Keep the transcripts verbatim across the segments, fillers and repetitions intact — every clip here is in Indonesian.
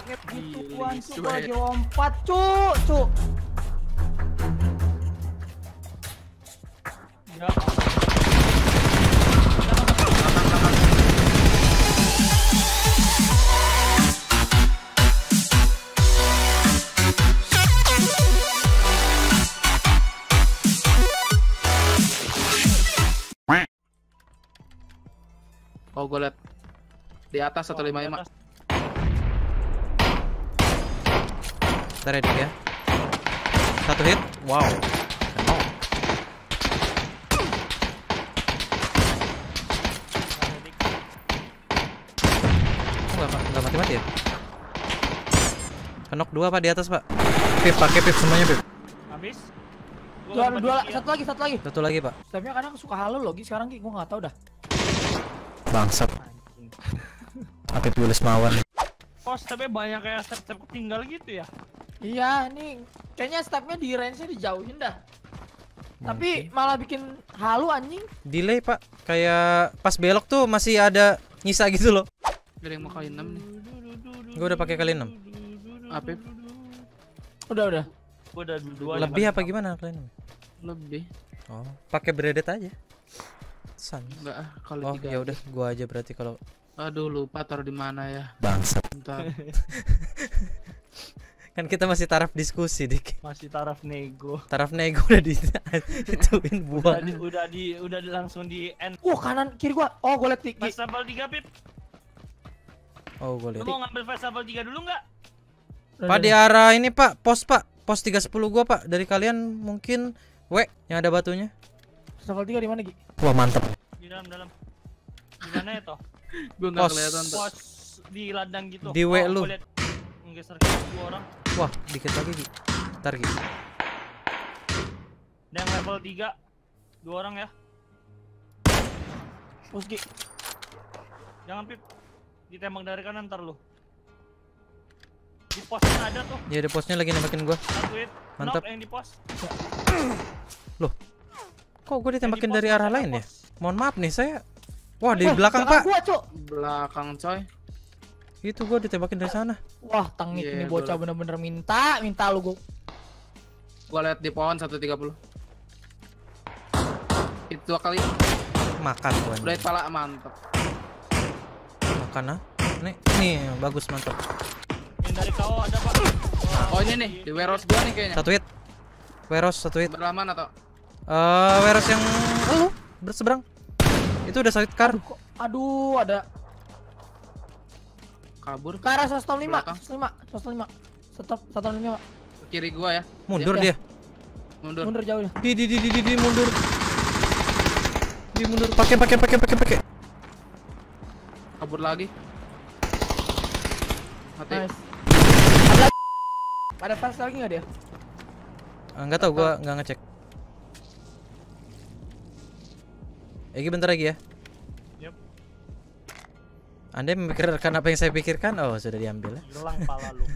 Kayak gituan cu, lagi lompat cu, cu. Ya. Oh, gue liat di atas satu lima lima. Ntar ya, Dik ya. Satu hit. Wow. Kenal. Enggak, enggak mati-mati ya? Kenok dua Pak di atas, Pak. Pip, pakai pip semuanya, Pip. Habis. Dua, dua, satu lagi, satu lagi. Satu lagi, Pak. Stepnya kadang suka halo loh, Gi. Sekarang Gi, gua enggak tahu dah. Bangsat. Apip tulis mawan. Oh, stepnya banyak kayak step-step ketinggal gitu ya? Iya, ini kayaknya stepnya di range-nya dijauhin dah. Tapi malah bikin halu anjing. Delay, Pak. Kayak pas belok tuh masih ada nyisa gitu loh. Ada yang mau kali enam nih. Gue udah pakai kali enam. Apip Udah, udah. Gua udah dua. Lebih apa gimana kali enam? lebih. Oh, pakai bredet aja. San. Enggak ah, kali Oh, tiga. ya udah, gua aja berarti kalau Aduh, lupa taruh di mana ya. bangsat. Bentar. Kan kita masih taraf diskusi, Dik. Masih taraf nego. Taraf nego udah di ituin Udah buang. di, udah di udah di, langsung di end. Uh, kanan kiri gua. Oh, gua liat Gi. Festival tiga Pip. Oh, gua Lu lihat. mau ngambil festival tiga dulu nggak? Pak di arah ini, Pak, pos, Pak. Pos tiga sepuluh gua, Pak. Dari kalian mungkin W yang ada batunya. Level tiga di mana, Gi? Wah, mantep. Di dalam dalam. Di mana ya toh? Gue nggak Pos. kelihatan tuh. Pos di ladang gitu. Di W lu. gua liat Menggeser ke dua orang. Wah, dikit lagi, Gi. Ntar, Gi. Dan level tiga dua orang ya. Pos Gi. Jangan Pip. Ditembak dari kanan ntar lu. Di posnya ada tuh. Ya, ada posnya lagi nembakin gua. Satu hit. Mantap. Knock yang di pos. Loh. Kok gua ditembakin Yang di pos dari masih arah ada lain ya? pos. Mohon maaf nih, saya. Wah, di Eh, belakang, belakang Pak. gua, Cuk. Belakang coy. Itu gua ditembakin dari sana. Wah, tangik Iya, ini gua bocah liat. bener-bener minta, minta lu gua. Gua liat di pohon satu tiga puluh. Itu dua kali. Makan gua. Udah pala mantep. Makan ah. Nih, nih bagus mantap. Yang dari kau ada Pak. Oh ini nih di warehouse gua nih kayaknya. Satu hit. Warehouse satu hit. Sebelah mana toh? Eh, warehouse yang lu berseberang. Itu udah side car. Kok- Aduh, ada Kabur ke arah seratus lima, Belakang. seratus lima, seratus lima. Stop, seratus lima. ke kiri gua ya. Mundur Ya. dia. Mundur. Mundur jauh ya. Di di di di di, di mundur. Di mundur. Pakai pakai pakai pakai pakai. Kabur lagi. Mati. Nice. Ada ada flash lagi nggak dia? Ah, enggak tahu gua enggak ngecek. Egi bentar lagi ya. Yep. Anda memikirkan apa yang saya pikirkan? Oh, sudah diambil ya. Hilang pala lu.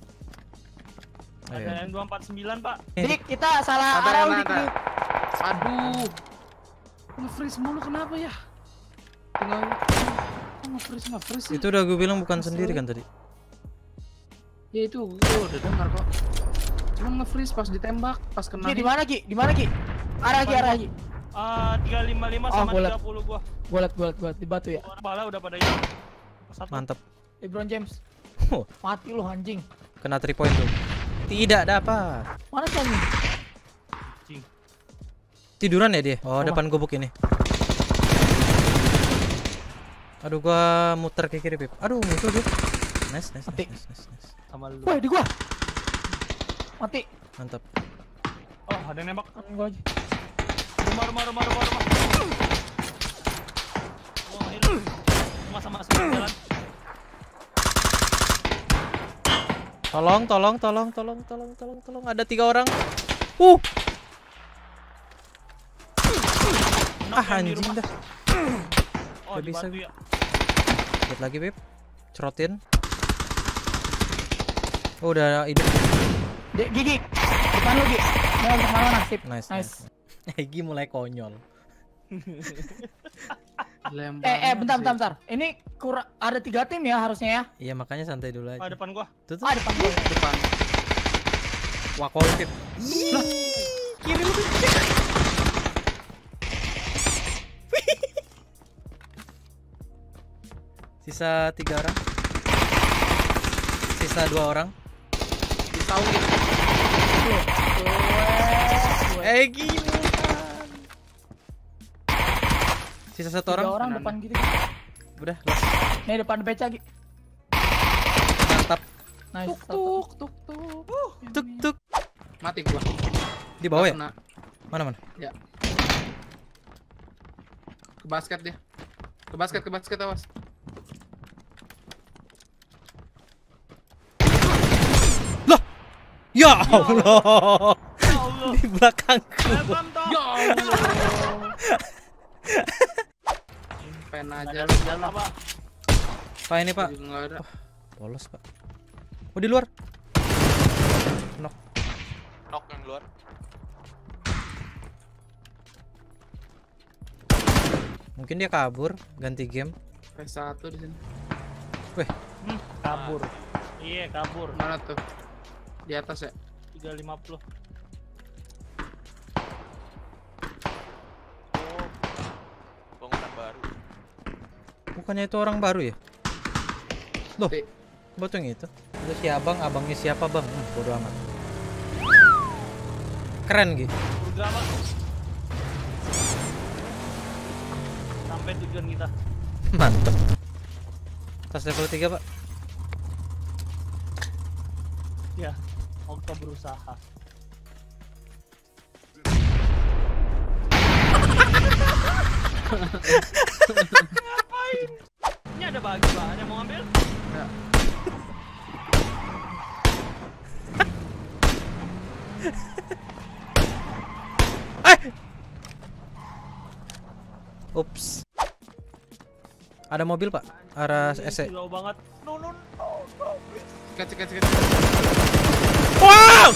Ayo. Ada yang dua empat sembilan Pak. Dik, kita salah Sabar, arah Nata. Dik. Dik. Aduh. Nge-freeze mulu kenapa ya? Tinggal kok nge-freeze nge-freeze sih? Itu udah gue bilang bukan sendiri kan tadi. Ya itu gua udah dengar kok. Cuma nge-freeze pas ditembak, pas kena. Gi, di mana Gi? Di mana Gi? Arah Gi, arah Gi. Ah, tiga lima lima Oh, sama gua liat. tiga puluh gua. Gua liat, gua liat, gua liat di batu ya. Orang pala udah pada hilang. Satu. Mantap. LeBron James. Oh, Mati lu anjing. kena three point tuh. Tidak dapat. Mana sih anjing? Anjing. Tiduran ya dia? Oh, depan gubuk ini. Aduh, gua muter ke kiri, Pip. Aduh, muter dia. Nice, nice, Mati. nice, nice, nice. Sama lu. Woi, di gua. Mati. Mantap. Oh, ada yang nembak. Kan gua aja. Rumah, rumah, rumah, rumah, rumah. Oh, hilang. Rumah sama sama jalan. Tolong, tolong, tolong, tolong, tolong, tolong, tolong. Ada tiga orang. Uh. Knock Ah, yang di anjing rumah. dah. Oh, Gak bisa. dibantu ya. Lihat lagi, Pip. Cerotin. Oh, udah hidup. Dik, Gi, Gi. Depan lu Gi. Mau untuk mana? Sip. Nice, Nice. nice. Egi mulai konyol. Lempar Eh, eh, bentar, sih. bentar, bentar. Ini kurang ada tiga tim ya harusnya ya. Iya makanya santai dulu Ah, aja. depan gua. Tuh tuh. Ah, depan gue. Depan. Wah kolpit. Lah. Kiri lu. Sisa tiga orang. Sisa dua orang. Disauin. Eh gini. Sisa satu Tiga orang. orang Kanan. depan gitu. Udah, los. Nih depan beca Gi. Mantap. Nice. Tuk tuk tuk tuk. Tuk tuk. Mati gua. Di bawah ya? Kena. Mana mana? Ya. Ke basket dia. Ke basket, ke basket awas. Ya Allah. Ya Allah. Di belakangku. Welcome toh. Ya Allah. Pen aja lu. Jalan apa? Pak ini Pak. Juga nggak ada. Polos Pak. Oh di luar. Knock. Knock yang luar. Mungkin dia kabur, ganti game. P satu di sini. Hmm, kabur. Iya, kabur. Mana tuh? Di atas ya? tiga lima puluh. Oh, bangunan baru. Bukannya itu orang baru ya? Loh, Ti. betul yang itu. Itu si abang, abangnya siapa bang? Hmm, bodo amat. Keren gitu. Udah apa? Sampai tujuan kita. Mantep. Tas level tiga Pak. Ya, Okto berusaha. Ngapain? Ini ada bagi bahan yang mau ambil? Ya. Eh! Ups. Ada mobil Pak, arah S E. Jauh banget. No no no no. Cek cek cek. Wow!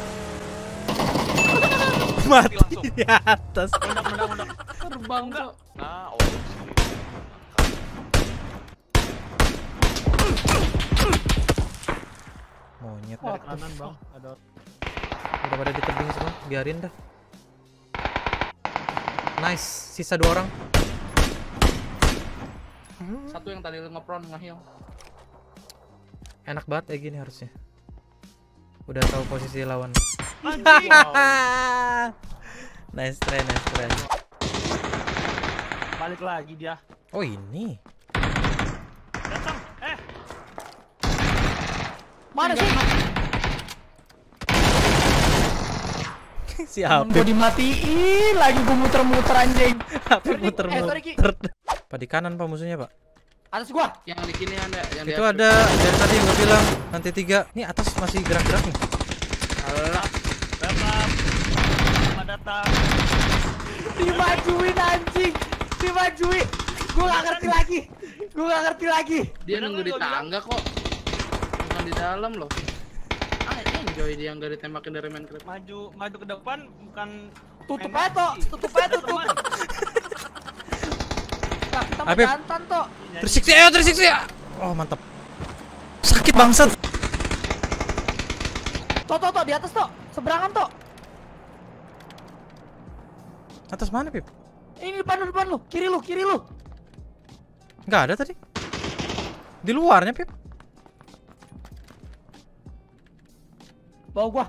Mati langsung. di atas. Mendak mendak mendak. Terbang Enggak. kok. Nah, oh sini. Monyet. Dari kanan bang. Ada. Udah pada di tebing semua, biarin dah. Nice, sisa dua orang. Satu yang tadi ngepron ngehil. Enak banget kayak gini harusnya. Udah tahu posisi lawan. Anjing. Nice try, nice try. Balik lagi dia. Oh ini. Datang. Eh. Mana sih? Si Gue Apip, dimatiin lagi gue muter-muter anjing. Apip Sorry, Ki. Eh, sorry, Ki. muter-muter. Pak di kanan Pak musuhnya Pak. Atas gua. Yang di kini ada, yang di Itu atas. ada dari tadi yang gue bilang nanti tiga. Nih atas masih gerak-gerak nih. Alah. Welcome. Selamat datang. Dimajuin anjing. Dimajuin. Gue gak ngerti lagi. Gue gak ngerti lagi. Dia Bener nunggu kan di gua bilang? tangga kok. Bukan di dalam loh. Ah, enjoy dia nggak ditembakin dari main crab. Maju maju ke depan bukan Tutup main aja toh. mati. Tutup aja tutup. Teman. Nah, kita mau Apip. jantan toh. Tersiksa ya, tersiksa ya. Oh mantap. Sakit bangsat. Toh toh toh di atas toh. Seberangan toh. Atas mana Pip? Ini depan lu depan lu. Kiri lu kiri lu. Nggak ada tadi. Di luarnya Pip. Bawa gua.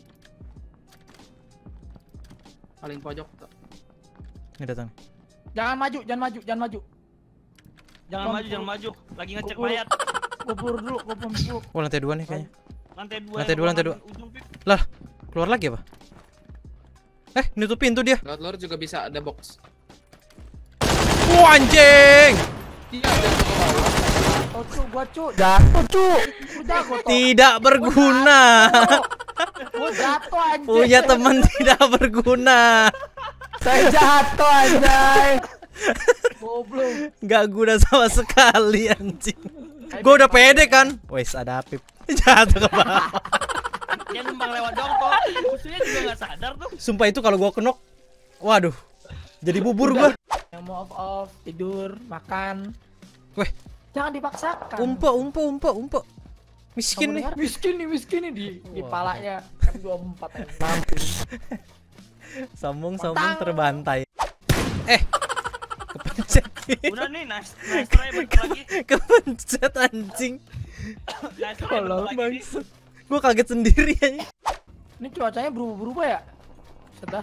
Paling pojok tuh. Ini datang. Jangan maju, jangan maju, jangan maju. Jangan Bang, maju, jangan maju. Lagi ngecek Gua- mayat. Gua buru dulu, gua buru dulu. Oh lantai dua nih kayaknya. Lantai dua. Lantai yang dua, lantai ruangan ujung, Pip. Lah, keluar lagi apa? Eh, nutup pintu dia. Lewat luar juga bisa ada box. Wah, anjing. Iya, ada ke bawah. Oh cu, gua cu. Jatuh cu. Udah gua toh. Tidak berguna. Gua jatuh anjing. Punya teman tidak berguna. Saya jatuh anjay. Goblok. Nggak guna sama sekali anjing. Gue udah pede kan. Wes ada Apip. Jatuh ke bawah. Dia numpang lewat dong toh. Musuhnya juga nggak sadar tuh. Sumpah itu kalau gua kenok, waduh. Jadi bubur gua. Yang mau off off, tidur, makan. Weh. Jangan dipaksakan. Umpo, umpo, umpo, umpo. Miskin Kamu nih. dengar? Miskin nih, miskin nih di di Wah. palanya M dua puluh empat yang mampus. Sombong-sombong Mantap. terbantai. Eh. Kepencet. Udah nih, nice, nice try balik lagi. Kepencet anjing. Nice try Tolong balik lagi. bangsat. Gua kaget sendiri aja. Ini cuacanya berubah-berubah ya? Sudah.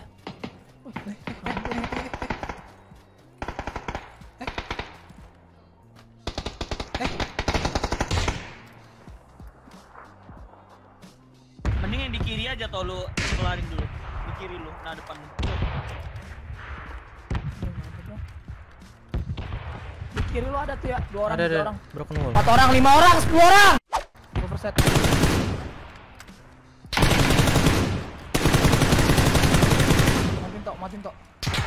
Mending yang di kiri aja tau lu kelarin dulu. Di kiri lu, nah depan lu. Di kiri lu ada tuh ya, dua orang, Ada tiga ada orang. broken wall. Empat orang, lima orang, sepuluh orang. Overset. Matiin tok, matiin tok.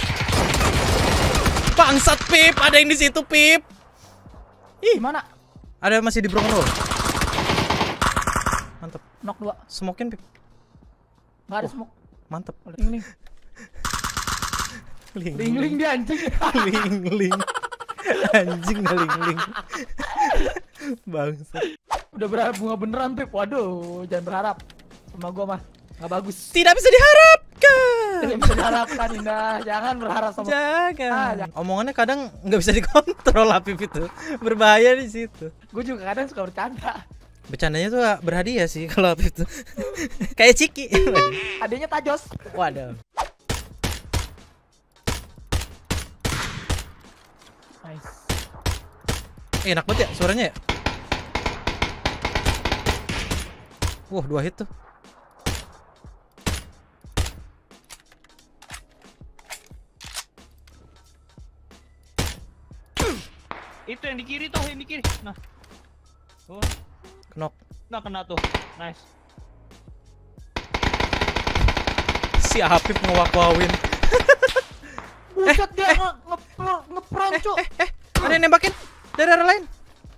Bangsat Pip, ada yang di situ Pip. Ih, Gimana? ada masih di broken wall. Mantep. Knock dua. Smokein Pip. Enggak ada Oh. smoke. Mantep. Ling ling. Ling Ling ling dia anjing. ling ling. Anjing dah ling ling. Bangsat. Udah berharap bunga beneran, Pip. Waduh, jangan berharap. Sama gua mah nggak bagus. Tidak bisa diharapkan. Tidak bisa diharapkan, Indah. Jangan berharap sama. Ah, Jangan. jangan. Omongannya kadang nggak bisa dikontrol Apip itu. Berbahaya di situ. Gue juga kadang suka bercanda. Bercandanya tuh berhadiah sih kalau Apip tuh. Kayak Ciki. Adanya tajos. Waduh. Nice. Eh, enak banget ya suaranya ya. Wah, dua hit tuh. Itu yang di kiri tuh, yang di kiri. Nah. Tuh. Knock. Nah, kena tuh. Nice. Si Apip ngewak-wawin. Buset dia nge nge- ngepron, Cuk. Eh, ada yang nembakin dari arah lain.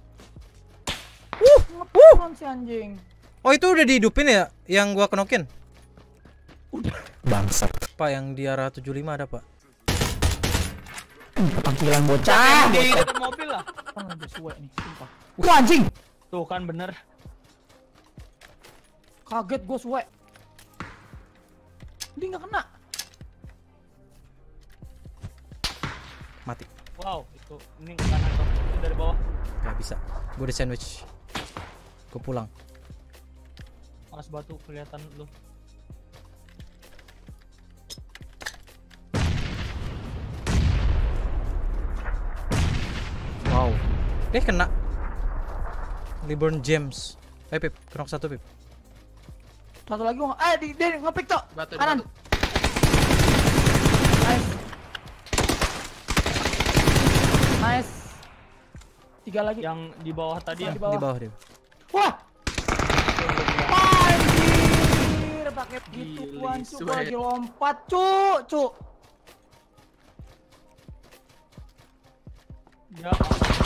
Ngepron si anjing. Oh, itu udah dihidupin ya yang gua kenokin? Udah. Bangsat. Pak, yang di arah tujuh puluh lima ada, Pak. Panggilan bocah. Ah, di dekat mobil lah. Kan ada suwe nih, sumpah. Wah, anjing. Tuh kan bener. Kaget gua suwe. Dia nggak kena. Mati. Wow, itu ini ke kanan tuh. Itu dari bawah. Gak bisa. Gua udah sandwich. Gua pulang. Mas batu kelihatan lu. Wow. Eh, kena. Liburn James. Eh, Pip, kena satu, Pip. Satu lagi gua. Eh, di dia ngepick tuh. Batu, di Kanan. batu. Nice. Nice. Tiga lagi. Yang di bawah tadi ya. Di bawah. Di bawah dia. Wah. Anjir, pakai gituan, Cuk. Gua sweat. lagi lompat, Cuk, Cuk. Ya.